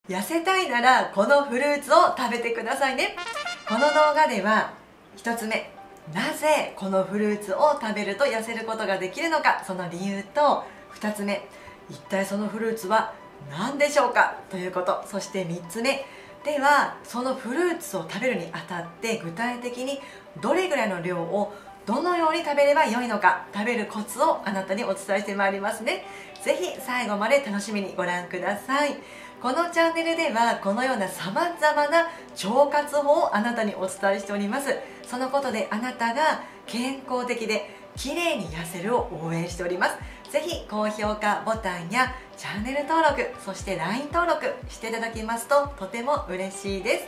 痩せたいならこのフルーツを食べてくださいね。この動画では1つ目、なぜこのフルーツを食べると痩せることができるのか、その理由と、2つ目、一体そのフルーツは何でしょうかということ、そして3つ目では、そのフルーツを食べるにあたって具体的にどれぐらいの量をどのように食べればよいのか、食べるコツをあなたにお伝えしてまいりますね。ぜひ最後まで楽しみにご覧ください。このチャンネルではこのようなさまざまな腸活法をあなたにお伝えしております。そのことであなたが健康的で綺麗に痩せるを応援しております。ぜひ高評価ボタンやチャンネル登録、そして LINE 登録していただきますととても嬉しいです。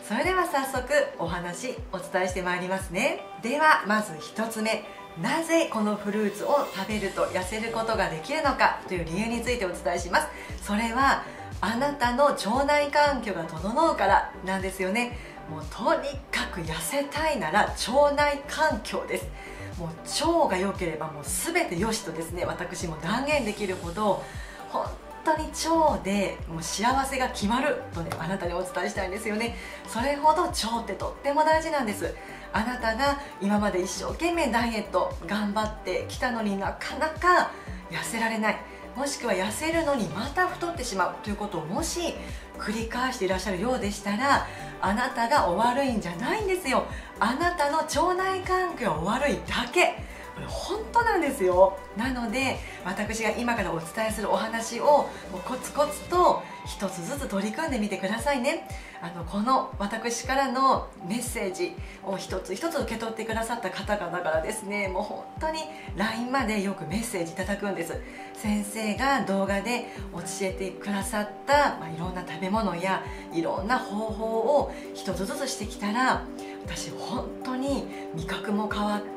それでは早速お話お伝えしてまいりますね。ではまず1つ目、なぜこのフルーツを食べると痩せることができるのかという理由についてお伝えします。それはあなたの腸内環境が整うからなんですよね。もうとにかく痩せたいなら腸内環境です。もう腸が良ければもう全て良しとですね、私も断言できるほど本当に腸でもう幸せが決まるとね、あなたにお伝えしたいんですよね。それほど腸ってとっても大事なんです。あなたが今まで一生懸命ダイエット頑張ってきたのになかなか痩せられない、もしくは痩せるのにまた太ってしまうということをもし繰り返していらっしゃるようでしたら、あなたがお悪いんじゃないんですよ。あなたの腸内環境がお悪いだけ、これ本当なんですよ。なので私が今からお伝えするお話をもうコツコツと一つずつ取り組んでみてくださいね。この私からのメッセージを一つ一つ受け取ってくださった方々からですね、もう本当に LINE までよくメッセージいただくんです。先生が動画で教えてくださった、いろんな食べ物やいろんな方法を一つずつしてきたら、私本当に味覚も変わって、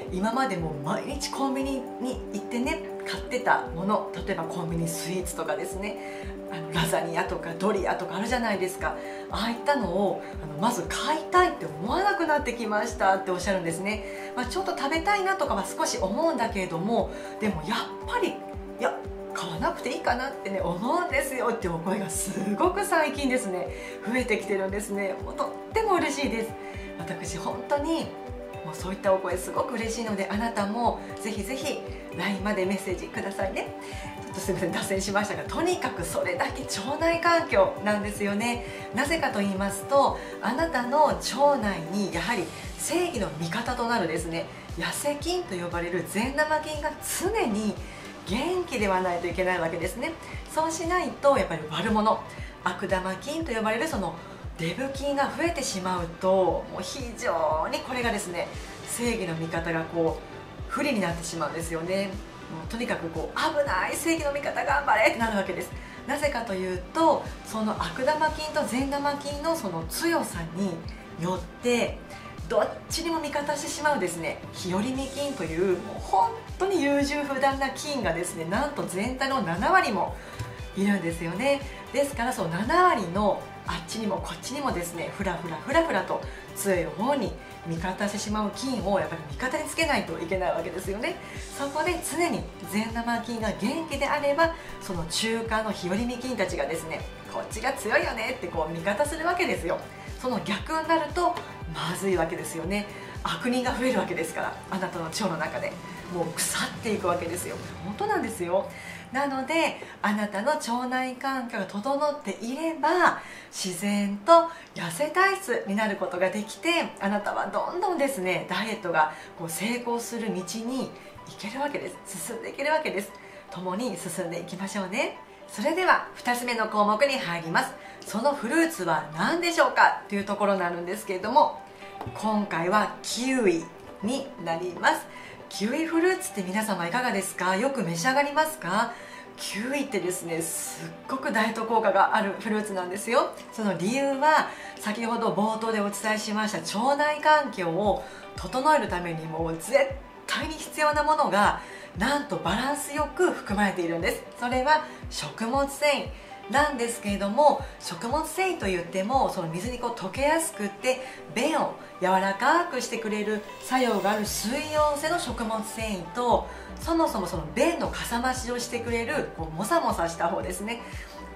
今までも毎日コンビニに行ってね買ってたもの、例えばコンビニスイーツとかですね、ラザニアとかドリアとかあるじゃないですか。ああいったのをまず買いたいって思わなくなってきましたっておっしゃるんですね。ちょっと食べたいなとかは少し思うんだけれども、でもやっぱり買わなくていいかなってね思うんですよっていうお声がすごく最近ですね増えてきてるんですね。もうとっても嬉しいです。私本当にもうそういったお声すごく嬉しいので、あなたもぜひぜひ LINE までメッセージくださいね。ちょっとすみません脱線しましたが、とにかくそれだけ腸内環境なんですよね。なぜかと言いますと、あなたの腸内にやはり正義の味方となるですね、痩せ菌と呼ばれる善玉菌が常に元気ではないといけないわけですね。そうしないとやっぱり悪者、悪玉菌と呼ばれるそのデブ菌が増えてしまうと、もう非常にこれがですね正義の味方が不利になってしまうんですよね。もうとにかく危ない、正義の味方頑張れってなるわけです。なぜかというと、その悪玉菌と善玉菌のその強さによってどっちにも味方してしまうですね日和見菌というもう本当に優柔不断な菌がですね、なんと全体の7割もいるんですよね。ですからその7割のあっちにもこっちにもですねふらふらと強い方に味方してしまう菌をやっぱり味方につけないといけないわけですよね。そこで常に善玉菌が元気であれば、その中間の日和見菌たちがですねこっちが強いよねって味方するわけですよ。その逆になるとまずいわけですよね。悪人が増えるわけですから、あなたの腸の中でもう腐っていくわけですよ。本当なんですよ。なのであなたの腸内環境が整っていれば自然と痩せ体質になることができて、あなたはどんどんですねダイエットが成功する道に行けるわけです。進んでいけるわけです。共に進んでいきましょうね。それでは2つ目の項目に入ります。そのフルーツは何でしょうかというところになるんですけれども、今回はキウイになります。キウイフルーツって皆様いかがですか？よく召し上がりますか？キウイってですねすっごくダイエット効果があるフルーツなんですよ。その理由は先ほど冒頭でお伝えしました腸内環境を整えるためにも絶対に必要なものがなんとバランスよく含まれているんです。それは食物繊維なんですけれども、食物繊維といってもその水に溶けやすくって便を柔らかくしてくれる作用がある水溶性の食物繊維と、そもそもその便のかさ増しをしてくれるもさもさした方ですね、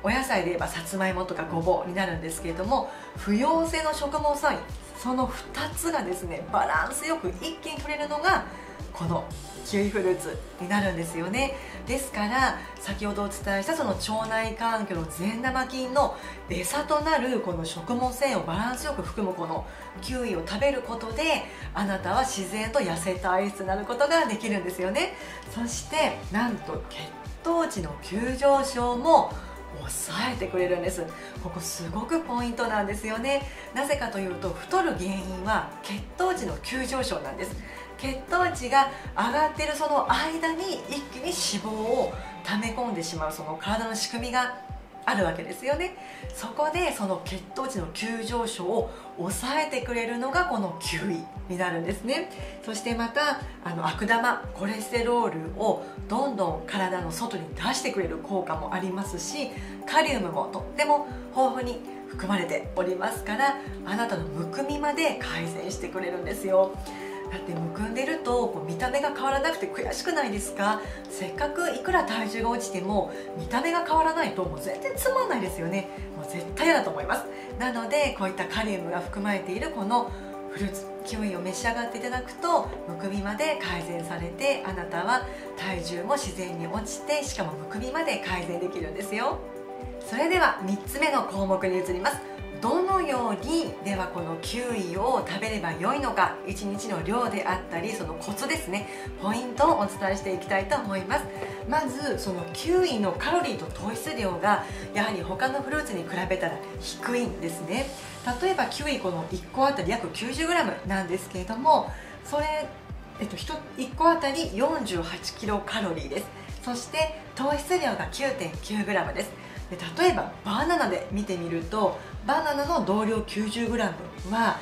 お野菜で言えばさつまいもとかごぼうになるんですけれども、不溶性の食物繊維、その2つがですねバランスよく一気に取れるのがこのキウイフルーツになるんですよね。ですから先ほどお伝えしたその腸内環境の善玉菌の餌となるこの食物繊維をバランスよく含むこのキウイを食べることで、あなたは自然と痩せ体質になることができるんですよね。そしてなんと血糖値の急上昇も抑えてくれるんです。ここすごくポイントなんですよね。なぜかというと、太る原因は血糖値の急上昇なんです。血糖値が上がっているその間に一気に脂肪を溜め込んでしまう、その体の仕組みがあるわけですよね。そこでその血糖値の急上昇を抑えてくれるのがこのキウイになるんですね。そしてまた悪玉コレステロールをどんどん体の外に出してくれる効果もありますし、カリウムもとっても豊富に含まれておりますから、あなたのむくみまで改善してくれるんですよ。だってむくんでるとこう見た目が変わらなくて悔しくないですか？せっかくいくら体重が落ちても見た目が変わらないともう全然つまんないですよね。もう絶対嫌だと思います。なのでこういったカリウムが含まれているこのフルーツキウイを召し上がっていただくと、むくみまで改善されて、あなたは体重も自然に落ちて、しかもむくみまで改善できるんですよ。それでは3つ目の項目に移ります。どのようにではこのキウイを食べればよいのか、1日の量であったりそのコツですね、ポイントをお伝えしていきたいと思います。まずそのキウイのカロリーと糖質量がやはり他のフルーツに比べたら低いんですね。例えばキウイこの1個あたり約 90g なんですけれども、それ、1個あたり48キロカロリーです。そして糖質量が 9.9g です。で例えばバナナで見てみると、バナナの同量 90g は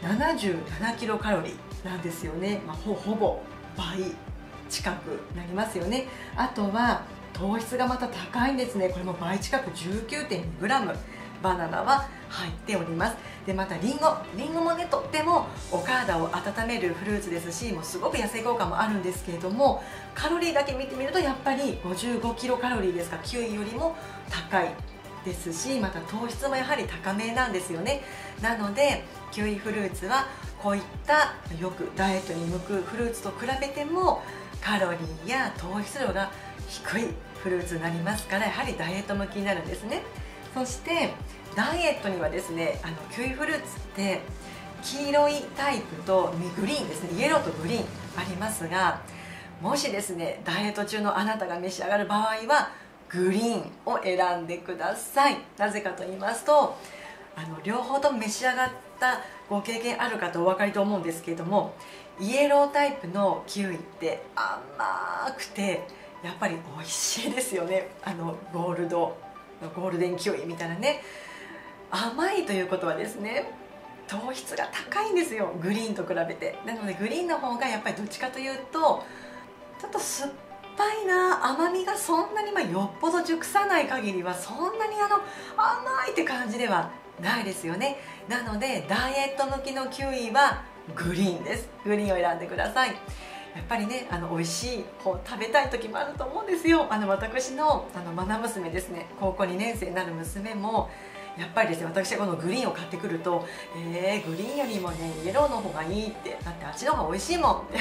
77キロカロリーなんですよね。ほぼ倍近くなりますよね。あとは糖質がまた高いんですね。これも倍近く 19.2g バナナは入っております。でまたリンゴもね、とってもお体を温めるフルーツですし、もうすごく痩せ効果もあるんですけれども、カロリーだけ見てみるとやっぱり55キロカロリーですから、キウイよりも高いですし、また糖質もやはり高めなんですよね。なのでキウイフルーツはこういったよくダイエットに向くフルーツと比べてもカロリーや糖質量が低いフルーツになりますから、やはりダイエット向きになるんですね。そしてダイエットにはですね、キウイフルーツって黄色いタイプとグリーンですね、イエローとグリーンありますが、もしですねダイエット中のあなたが召し上がる場合はグリーンを選んでください。なぜかと言いますと、両方とも召し上がったご経験あるかとお分かりと思うんですけれども、イエロータイプのキウイって甘くてやっぱり美味しいですよね。ゴールデンキウイみたいなね、甘いということはですね、糖質が高いんですよ、グリーンと比べて。なのでグリーンの方がやっぱりどっちかというとちょっと酸っぱいな、甘みがそんなによっぽど熟さない限りはそんなに甘いって感じではないですよね。なのでダイエット向きのキウイはグリーンです。グリーンを選んでください。やっぱりね、美味しい方食べたい時もあると思うんですよ。私の愛娘ですね、高校2年生になる娘もやっぱりですね、私がこのグリーンを買ってくるとグリーンよりもねイエローの方がいいって、だってあっちの方が美味しいもんって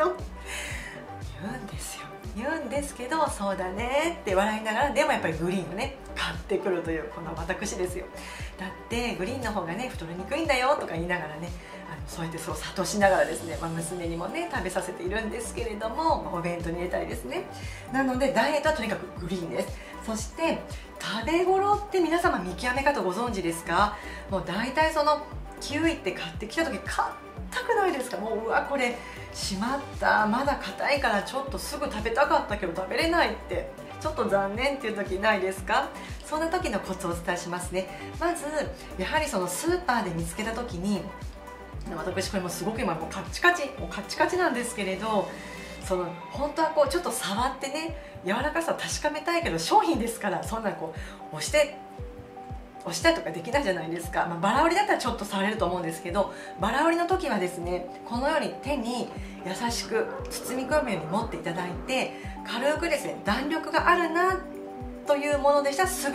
言うんですけど、そうだねって笑いながら、でもやっぱりグリーンをね買ってくるというこの私ですよ。だってグリーンの方がね太りにくいんだよとか言いながらね、そうやって諭しながらですね、娘にもね食べさせているんですけれども、お弁当に入れたりですね。なのでダイエットはとにかくグリーンです。そして食べ頃って皆様見極め方ご存知ですか？もう大体そのキウイって買ってきた時硬くないですか？もうわこれしまった、まだ硬いからちょっとすぐ食べたかったけど食べれないってちょっと残念っていう時ないですか？そんな時のコツをお伝えしますね。まずやはりそのスーパーで見つけた時に、私これもすごく今もうカッチカチなんですけれど、その本当はこうちょっと触ってね柔らかさを確かめたいけど、商品ですからそんなこう押したりとかできないじゃないですか。バラ売りだったらちょっと触れると思うんですけど、バラ売りの時はですね、このように手に優しく包み込むように持っていただいて、軽くですね弾力があるなというものでしたらすぐに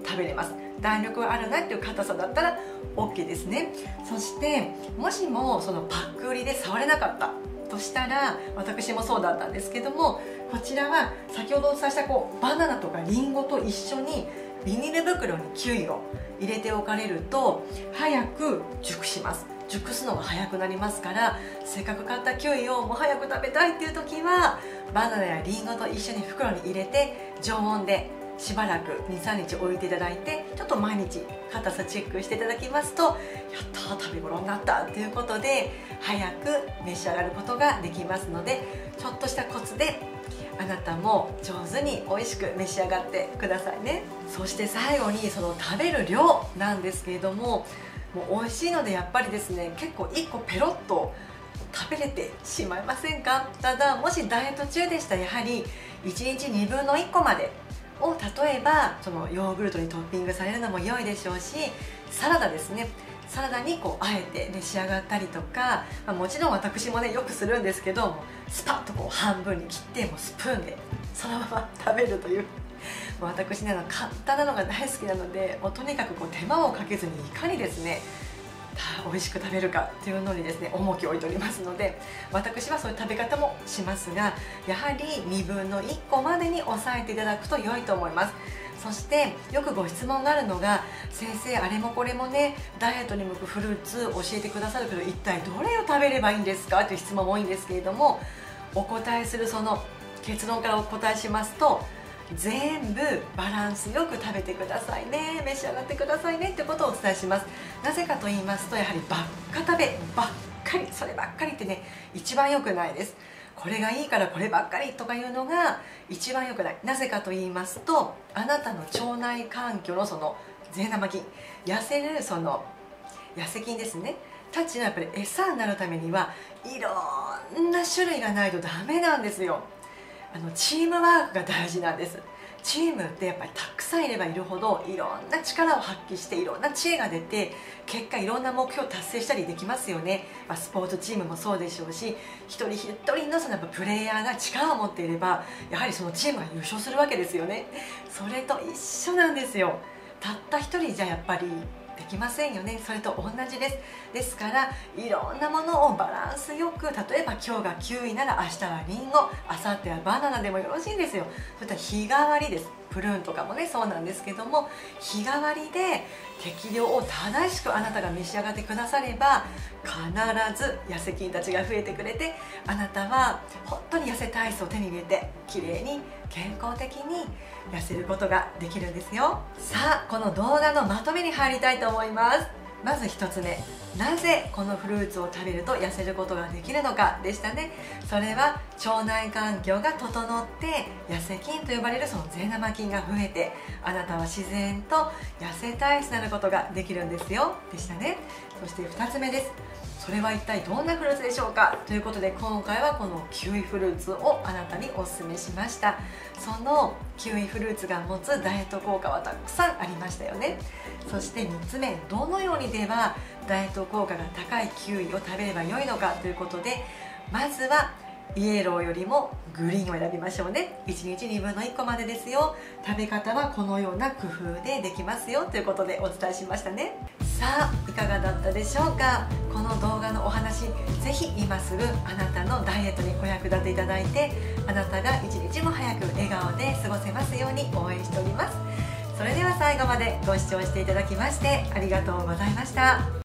食べれます。弾力があるなっていう硬さだったら OK ですね。そしてもしもそのパック売りで触れなかったとしたら、私もそうだったんですけども、こちらは先ほどお伝えしたバナナとかリンゴと一緒にビニール袋にキウイを入れておかれると早く熟します。熟すのが早くなりますから、せっかく買ったキウイをもう早く食べたいっていう時はバナナやリンゴと一緒に袋に入れて常温でしばらく 2,3 日置いていただいて、ちょっと毎日硬さチェックしていただきますと、やったー食べ頃になったということで早く召し上がることができますので、ちょっとしたコツであなたも上手に美味しく召し上がってくださいね。そして最後にその食べる量なんですけれども、もう美味しいのでやっぱりですね、結構1個ペロッと食べれてしまいませんか？ただもしダイエット中でしたらやはり1日2分の1個までを、例えばそのヨーグルトにトッピングされるのも良いでしょうし、サラダですね、サラダにあえて召し上がったりとか、もちろん私もねよくするんですけど、スパッと半分に切ってもうスプーンでそのまま食べるという、私ね簡単なのが大好きなので、もうとにかく手間をかけずにいかにですね美味しく食べるかっていうのにですね重きを置いておりますので、私はそういう食べ方もしますが、やはり2分の1個までに抑えていただくと良いと思います。そしてよくご質問があるのが、先生あれもこれもねダイエットに向くフルーツ教えてくださるけど、一体どれを食べればいいんですかという質問も多いんですけれども、お答えするその結論からお答えしますと、全部バランスよく食べてくださいね、召し上がってくださいねってことをお伝えします。なぜかと言いますと、やはりばっか食べばっかり、そればっかりってね一番良くないです。これがいいからこればっかりとかいうのが一番良くない。なぜかと言いますと、あなたの腸内環境のその善玉菌、痩せるその痩せ菌ですねたちのやっぱり餌になるためにはいろんな種類がないとダメなんですよ。チームワークが大事なんです。チームってやっぱりたくさんいればいるほどいろんな力を発揮していろんな知恵が出て、結果いろんな目標を達成したりできますよね。スポーツチームもそうでしょうし、一人一人のそのやっぱプレイヤーが力を持っていればやはりそのチームが優勝するわけですよね。それと一緒なんですよ。たった一人じゃやっぱりできませんよね。それと同じです。ですからいろんなものをバランスよく、例えば今日がキウイなら明日はリンゴ、明後日はバナナでもよろしいんですよ。そういった日替わりです。プルーンとかもねそうなんですけども、日替わりで適量を正しくあなたが召し上がってくだされば、必ず痩せ菌たちが増えてくれて、あなたは本当に痩せ体質を手に入れて綺麗に健康的に痩せることができるんですよ。さあこの動画のまとめに入りたいと思います。まず1つ目、なぜこのフルーツを食べると痩せることができるのかでしたね。それは腸内環境が整って痩せ菌と呼ばれるその善玉菌が増えて、あなたは自然と痩せ体質になることができるんですよでしたね。そして2つ目です。それは一体どんなフルーツでしょうかということで、今回はこのキウイフルーツをあなたにお勧めしました。そのキウイフルーツが持つダイエット効果はたくさんありましたよね。そして3つ目、どのようにではダイエット効果が高いキウイを食べればよいのかということで、まずはイエローよりもグリーンを選びましょうね。1日2分の1個までですよ。食べ方はこのような工夫でできますよということでお伝えしましたね。さあいかがだったでしょうか。この動画のお話、ぜひ今すぐあなたのダイエットにお役立ていただいて、あなたが一日も早く笑顔で過ごせますように応援しております。それでは最後までご視聴していただきましてありがとうございました。